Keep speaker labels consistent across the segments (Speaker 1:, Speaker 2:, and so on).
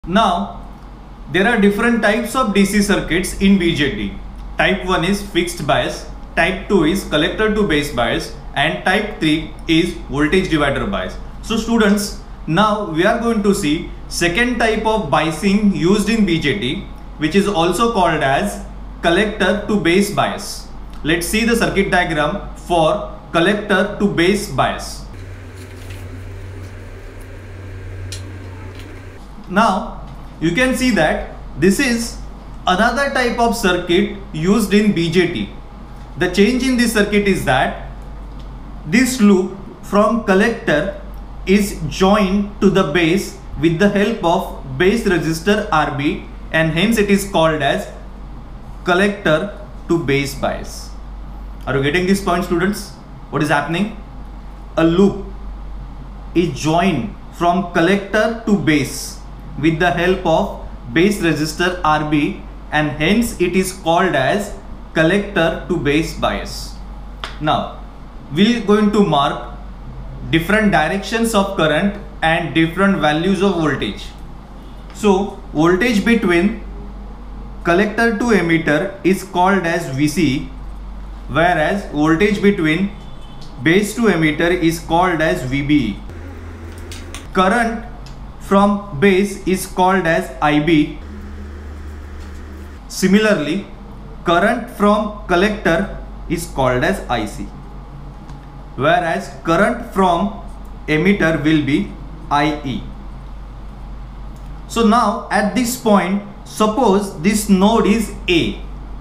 Speaker 1: Now, there are different types of DC circuits in BJT. Type 1 is fixed bias, type 2 is collector to base bias, and type 3 is voltage divider bias. So students, now we are going to see second type of biasing used in BJT, which is also called as collector to base bias. Let's see the circuit diagram for collector to base bias. Now you can see that this is another type of circuit used in BJT. The change in this circuit is that this loop from collector is joined to the base with the help of base resistor RB, and hence it is called as collector to base bias. Are you getting this point, students? What is happening? A loop is joined from collector to base with the help of base resistor RB, and hence it is called as collector to base bias. Now we are going to mark different directions of current and different values of voltage. So voltage between collector to emitter is called as VC, whereas voltage between base to emitter is called as VBE. Current from base is called as IB. Similarly, current from collector is called as IC, whereas current from emitter will be IE. So now at this point, suppose this node is A.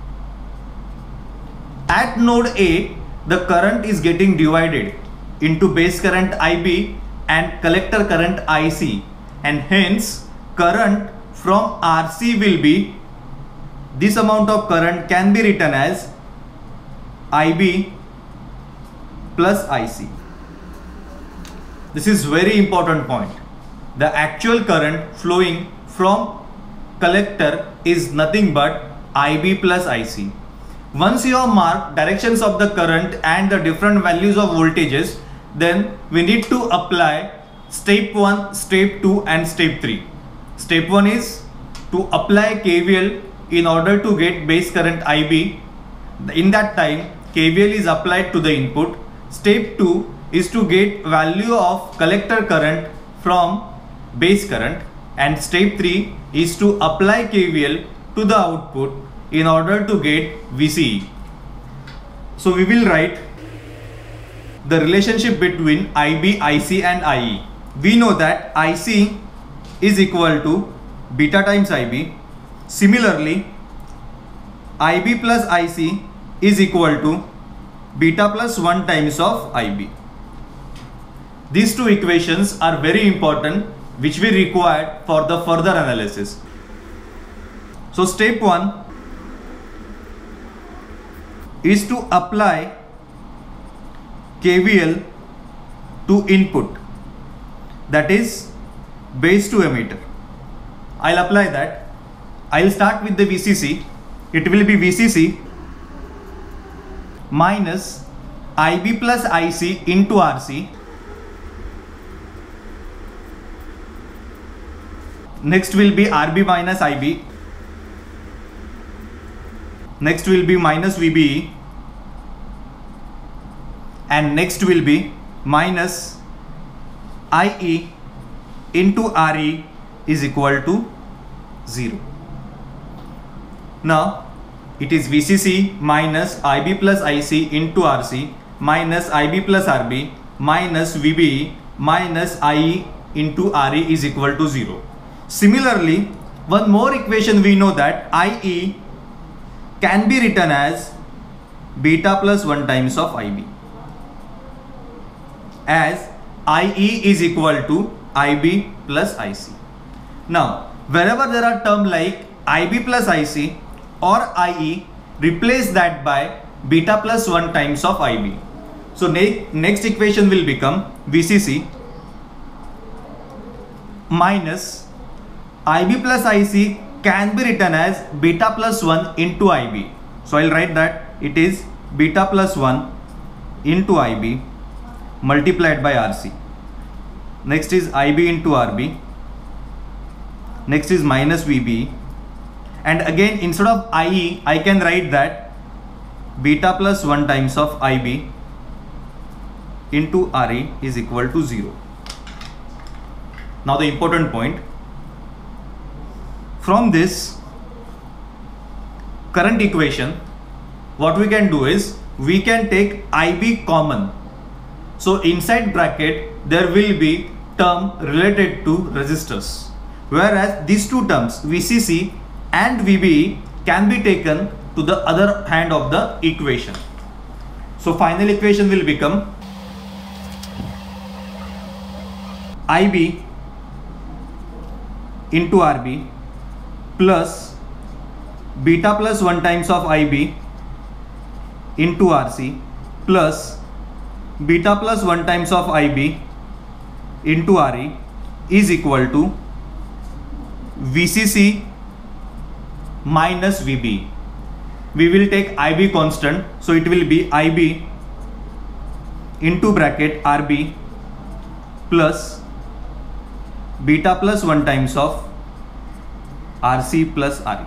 Speaker 1: At node A, the current is getting divided into base current IB and collector current IC, and hence current from RC will be, this amount of current can be written as IB plus IC. This is very important point. The actual current flowing from collector is nothing but IB plus IC. Once you have marked directions of the current and the different values of voltages, then we need to apply step 1, step 2 and step 3. Step 1 is to apply KVL in order to get base current IB. In that time, KVL is applied to the input. Step 2 is to get value of collector current from base current, and step 3 is to apply KVL to the output in order to get VCE. So we will write the relationship between IB, IC and IE. We know that IC is equal to beta times IB. Similarly, IB plus IC is equal to beta plus 1 times of IB. These two equations are very important, which we require for the further analysis. So step 1 is to apply KVL to input, that is base to emitter. I'll apply that. I'll start with the VCC. It will be VCC minus IB plus IC into RC. Next will be RB minus IB. Next will be minus VBE. And next will be minus IE into RE is equal to 0. Now it is VCC minus IB plus IC into RC minus IB plus RB minus VBE minus IE into RE is equal to 0. Similarly, one more equation we know that IE can be written as beta plus 1 times of IB, as IE is equal to IB plus IC. Now, wherever there are terms like IB plus IC or IE, replace that by beta plus 1 times of IB. So next equation will become VCC minus IB plus IC can be written as beta plus 1 into IB. So I'll write that it is beta plus 1 into IB multiplied by RC. Next is IB into RB next is minus VB, and again instead of IE I can write that beta plus 1 times of IB into RE is equal to 0. Now the important point, from this current equation what we can do is we can take IB common. So inside bracket there will be term related to resistors, whereas these two terms VCC and VBE can be taken to the other hand of the equation. So final equation will become IB into RB plus beta plus 1 times of IB into RC plus beta plus 1 times of IB into RE is equal to VCC minus VB. We will take IB constant, so it will be IB into bracket RB plus beta plus 1 times of RC plus RE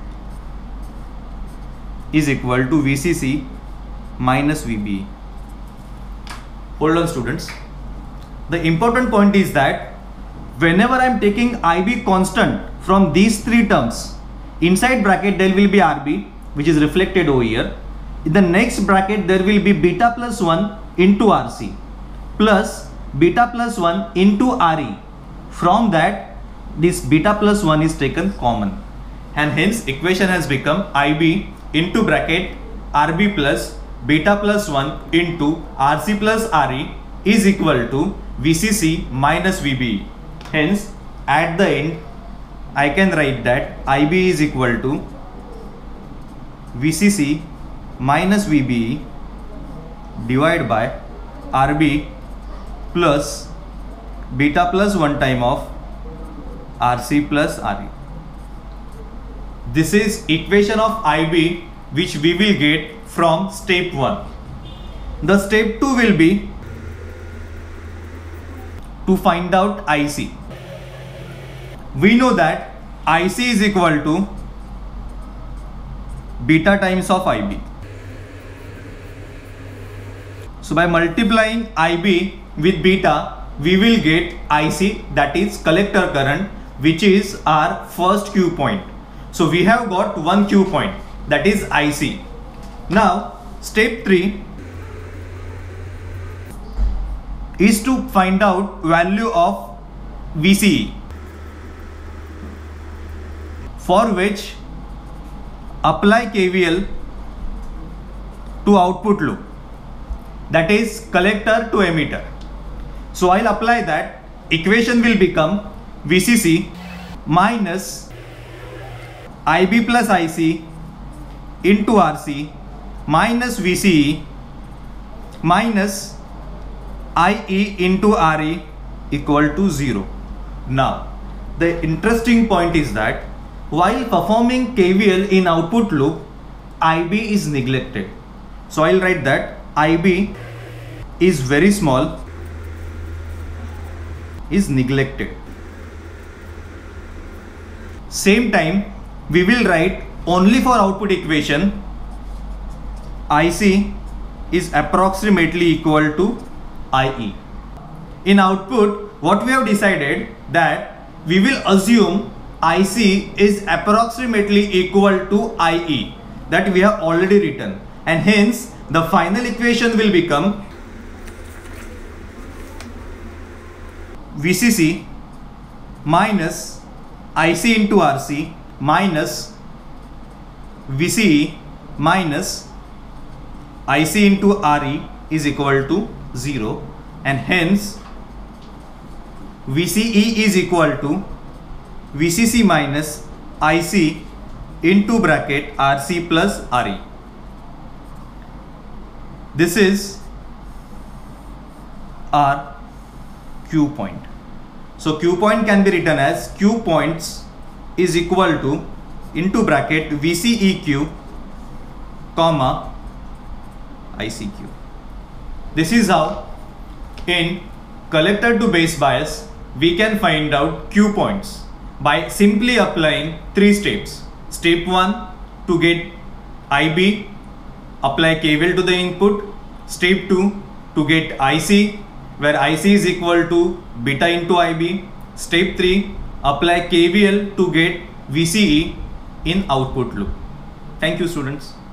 Speaker 1: is equal to VCC minus VB. Hold on students. The important point is that whenever I am taking IB constant from these three terms, inside bracket there will be RB, which is reflected over here. In the next bracket there will be beta plus 1 into RC plus beta plus 1 into RE. From that this beta plus 1 is taken common, and hence equation has become IB into bracket RB plus beta plus 1 into RC plus RE is equal to VCC minus VB. Hence at the end I can write that IB is equal to VCC minus VB divided by RB plus beta plus 1 time of RC plus RE. This is equation of IB which we will get from step 1. The step 2 will be to find out IC. We know that IC is equal to beta times of IB. So by multiplying IB with beta we will get IC, that is collector current, which is our first Q point. So we have got one Q point, that is IC. Now step 3 is to find out value of VCE, for which apply KVL to output loop, that is collector to emitter. So I'll apply that. Equation will become VCC minus IB plus IC into RC minus VCE minus IE into RE equal to 0. Now the interesting point is that while performing KVL in output loop, IB is neglected. So I'll write that IB is very small, is neglected. Same time we will write only for output equation IC is approximately equal to IE. In output what we have decided that we will assume IC is approximately equal to IE, that we have already written, and hence the final equation will become VCC minus IC into RC minus VCE minus IC into RE is equal to 0, and hence VCE is equal to VCC minus IC into bracket RC plus RE. This is our Q point. So Q point can be written as Q points is equal to into bracket VCEQ comma ICQ. This is how in collector to base bias we can find out Q points. by simply applying 3 steps. Step 1, to get IB, apply KVL to the input. Step 2, to get IC, where IC is equal to beta into IB. Step 3, apply KVL to get VCE in output loop. Thank you, students.